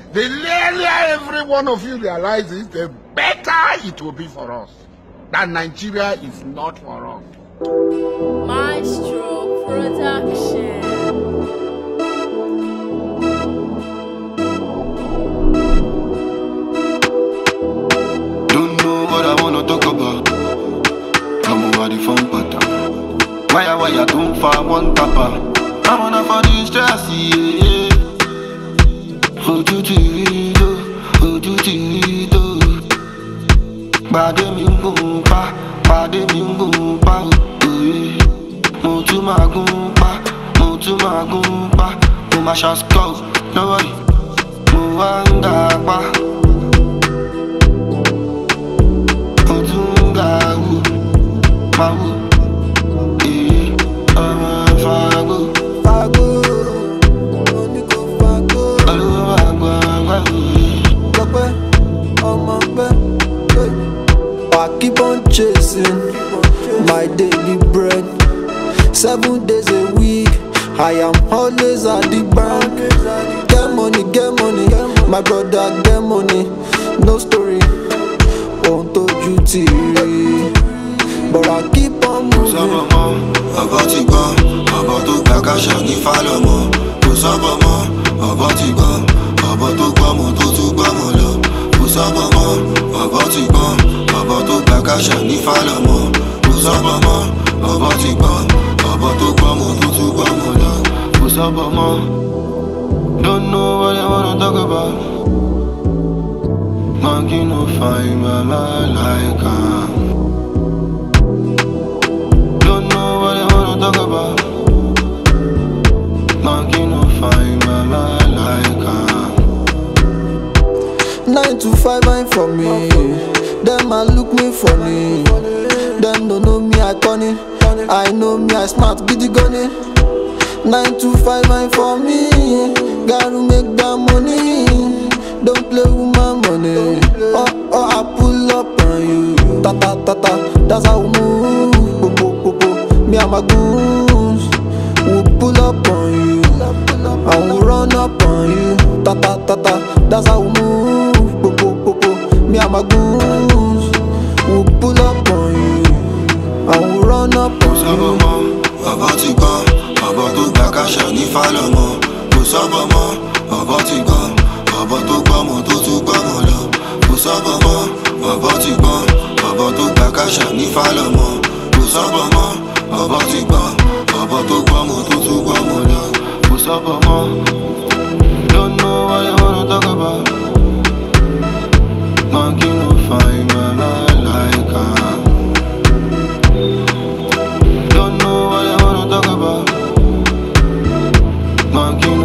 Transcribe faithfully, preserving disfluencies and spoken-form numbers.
The earlier every one of you realizes, the better it will be for us. That Nigeria is not for us. Maestro Production. Don't know what I wanna talk about. Come over the phone pattern. Why why I don't find one tapper. I wanna for this stress, yeah. Hold you to it, hold you to it. Bade mi ngumpa, bade mi ngumpa. Mo tu ma gumpa, mo tu ma gumpa. Mo ma shas go, no worry. Mo wanga pa. Mo tu nga wu, ma wu. Eh, ah fago, fago. Oni ko fago. Alo agba agba. Lope, ọmọ pe. I keep on chasing my daily bread. Seven days a week, I am always at the bank. Get money, get money, my brother get money. No story, on to duty, but I keep on moving. About to go, about to back a shaggy follow more. Push up a more, about to go, about to go, about to go, push up a more, about to go. About to back a shiny follow more. Who's up a more? About to go. About to go more. To to go more. Who's up a more? Don't know what I wanna talk about. Monkey no find my malaika. Don't know what I wanna talk about. Monkey no find my malaika. Nine to five ain't for me. Them a look me funny. Them don't know me I funny. I know me I smart be the gunny. Nine to five ain't for me. Gotta make that money. Don't play with my money. Oh oh I pull up on you. Ta ta ta ta. That's how we move. Po po po po. Me and my goons. We pull up on you. And we run up on you. Ta ta ta ta. That's how we move. Po po po po. Me and my goons, we pull up on you, and we run up on you. About to go, about to back a shiny follow more. Push up a more, about to go, about to go more, to to go more. Push up a more, about to go, about to back a shiny follow more. Push up a more, about to go, about to go more, to to go more. Push up a more. Don't know what I wanna talk about. Monkey no find my malaika. Don't know what I wanna talk about. Monkey